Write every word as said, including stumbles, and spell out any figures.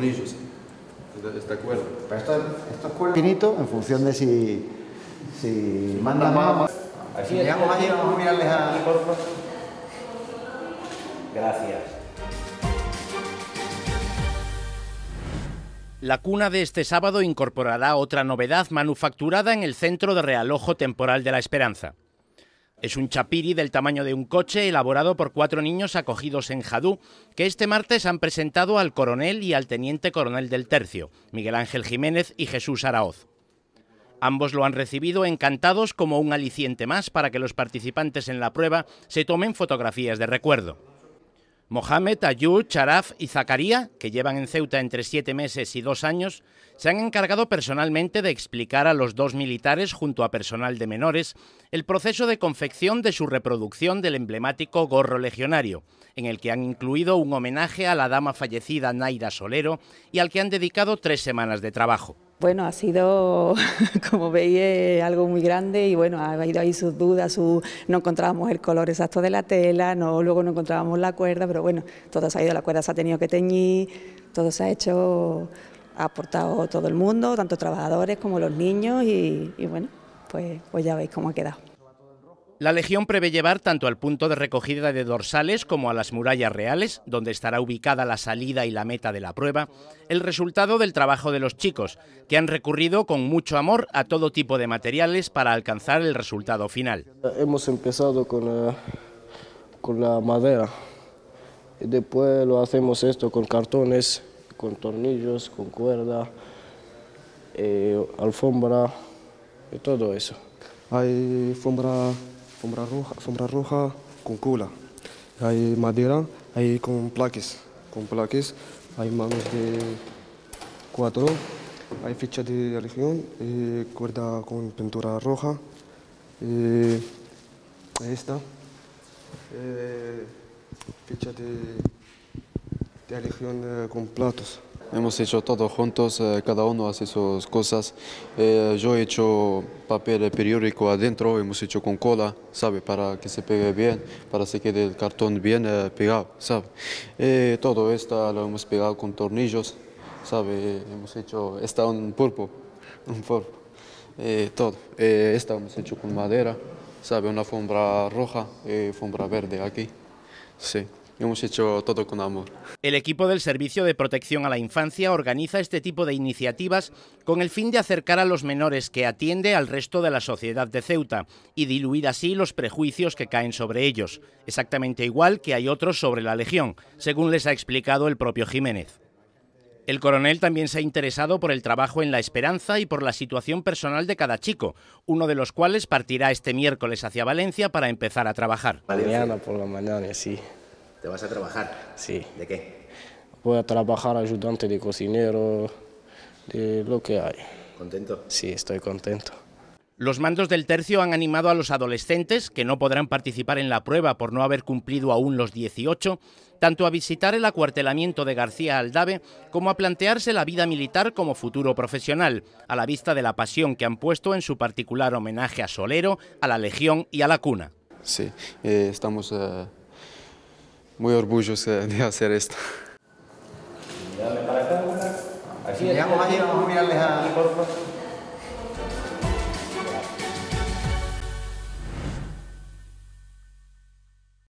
tornillos. ¿Está de acuerdo? Pero esto, esto es cuerda finito en función de si, si manda más. Si llegamos allí, vamos a mirarles a... Gracias. La cuna de este sábado incorporará otra novedad manufacturada en el Centro de Realojo Temporal de la Esperanza. Es un chapiri del tamaño de un coche elaborado por cuatro niños acogidos en Jadú, que este martes han presentado al coronel y al teniente coronel del tercio, Miguel Ángel Jiménez y Jesús Araoz. Ambos lo han recibido encantados como un aliciente más para que los participantes en la prueba se tomen fotografías de recuerdo. Mohamed, Ayud, Charaf y Zacaría, que llevan en Ceuta entre siete meses y dos años, se han encargado personalmente de explicar a los dos militares, junto a personal de menores, el proceso de confección de su reproducción del emblemático gorro legionario, en el que han incluido un homenaje a la dama fallecida Naira Solero y al que han dedicado tres semanas de trabajo. Bueno, ha sido, como veis, algo muy grande y bueno, ha habido ahí sus dudas, su, no encontrábamos el color exacto de la tela, no, luego no encontrábamos la cuerda, pero bueno, todo se ha ido, la cuerda se ha tenido que teñir, todo se ha hecho, ha aportado todo el mundo, tanto trabajadores como los niños y, y bueno, pues, pues ya veis cómo ha quedado. La Legión prevé llevar tanto al punto de recogida de dorsales como a las murallas reales, donde estará ubicada la salida y la meta de la prueba, el resultado del trabajo de los chicos, que han recurrido con mucho amor a todo tipo de materiales para alcanzar el resultado final. Hemos empezado con, uh, con la madera, y después lo hacemos esto con cartones, con tornillos, con cuerda, eh, alfombra y todo eso. Hay alfombra... Alfombra roja, alfombra roja con cola, hay madera, hay con plaques, con plaques, hay manos de cuatro, hay ficha de religión, eh, cuerda con pintura roja, eh, esta, eh, ficha de, de religión eh, con platos. Hemos hecho todo juntos, eh, cada uno hace sus cosas. Eh, yo he hecho papel periódico adentro, hemos hecho con cola, ¿sabe? Para que se pegue bien, para que quede el cartón bien eh, pegado, ¿sabe? Eh, todo esto lo hemos pegado con tornillos, ¿sabe? Hemos hecho, esta un pulpo, un pulpo, eh, todo. Eh, esta hemos hecho con madera, ¿sabe? Una alfombra roja y alfombra verde aquí, sí. Hemos hecho todo con amor. El equipo del Servicio de Protección a la Infancia organiza este tipo de iniciativas con el fin de acercar a los menores que atiende al resto de la sociedad de Ceuta y diluir así los prejuicios que caen sobre ellos, exactamente igual que hay otros sobre la Legión, según les ha explicado el propio Jiménez. El coronel también se ha interesado por el trabajo en La Esperanza y por la situación personal de cada chico, uno de los cuales partirá este miércoles hacia Valencia para empezar a trabajar. Mañana por la mañana, sí. ¿Te vas a trabajar? Sí. ¿De qué? Voy a trabajar ayudante de cocinero, de lo que hay. ¿Contento? Sí, estoy contento. Los mandos del tercio han animado a los adolescentes, que no podrán participar en la prueba por no haber cumplido aún los dieciocho, tanto a visitar el acuartelamiento de García Aldave como a plantearse la vida militar como futuro profesional, a la vista de la pasión que han puesto en su particular homenaje a Solero, a la Legión y a la cuna. Sí, eh, estamos... Eh... muy orgullosos de hacer esto. Si llegamos allí, vamos a mirarles a...